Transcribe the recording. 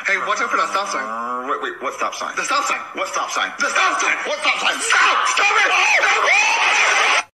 Hey, watch out for that stop sign. Wait, what stop sign? The stop sign. What stop sign? The stop sign. What stop